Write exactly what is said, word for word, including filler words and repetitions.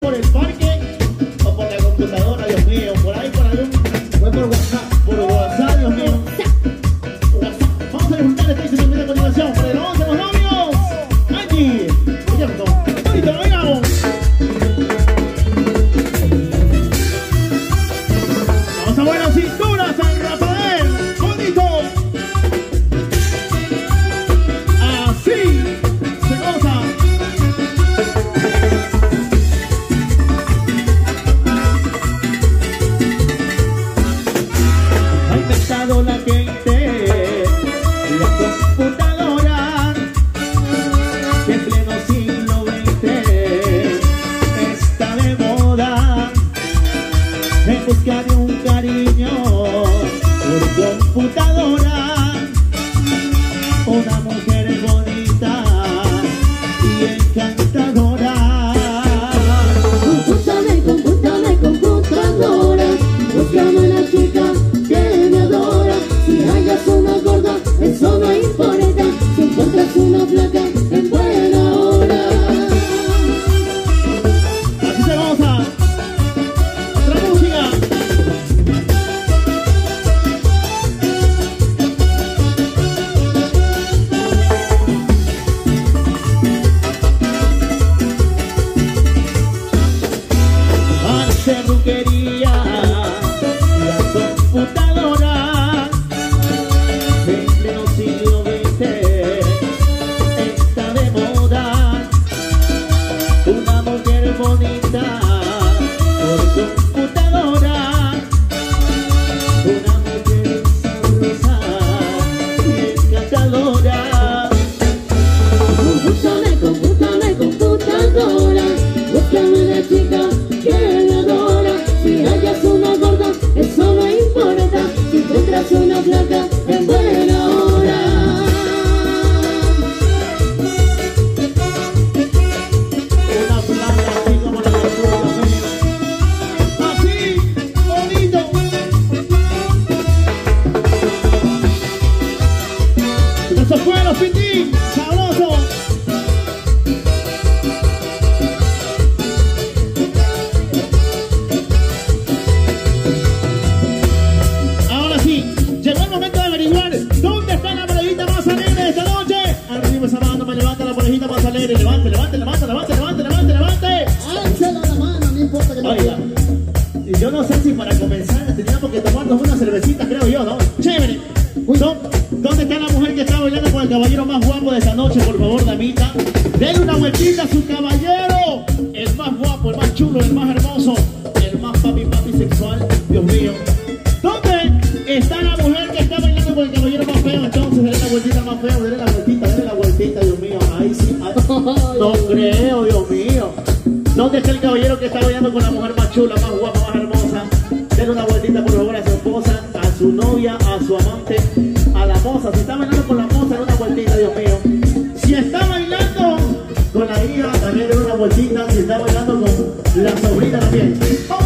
por el parque o por la computadora, Dios mío, por ahí por algún, fue por WhatsApp, por WhatsApp, Dios mío. WhatsApp. Vamos a disfrutar de esta segunda continuación por el once de los novios. Angie, cierto, bonito, bailamos. Vamos a buena cintura, San Rafael, bonito. Así se goza. Ha inventado la gente la computadora que en pleno siglo veinte está de moda en busca de un cariño por computadora. Una mujer bonita y encantadora. Compútame, compútame, computadora. Búscame una chica que me adora. Si hallas una gorda, eso no importa. Si encuentras una flaca, en buena hora. Así se goza. Otra música. Hace brujería la computadora en pleno siglo veinte está de moda. Una mujer bonita por computadora, una mujer sabrosa y encantadora. Compútame, compútame, computadora. Búscame una chica que me adora. Si hallas una gorda, eso no importa. Si encuentras una flaca, en buena hora. Una planta así como la de Dios mío. Así, bonito. Eso fue los Pitín, sabroso. Ahora sí, llegó el momento de averiguar dónde está la parejita más alegre de esta noche. Arriba esa mano, me levanta la parejita más alegre. Levante, levante, levante, levante, levante, levante, levante. Álzala la mano, no importa que te Oiga, y yo no sé si para comenzar teníamos que tomarnos una cervecita, creo yo, ¿no? Chévere. ¿Dó- ¿Dónde está la mujer que está bailando con el caballero más guapo de esta noche? Por favor, damita, denle una vueltita a su caballero. El más guapo, el más chulo, el más hermoso, el más papi papi sexual. Dios mío. ¿Dónde está la mujer que está bailando con el caballero más feo? Entonces, denle la vueltita al más feo, denle la vueltita, denle la vueltita, Dios mío. Ahí sí, ahí- no creo, Dios mío. ¿Dónde está el caballero que está bailando con la mujer más chula, más guapa, más hermosa? Denle una vueltita, por favor, a su esposa, a su novia, a su amante, a la moza. Si está bailando con la moza, denle una vueltita, Dios mío. Si está bailando con la hija, también denle una vueltita. Si está bailando con la sobrina, también.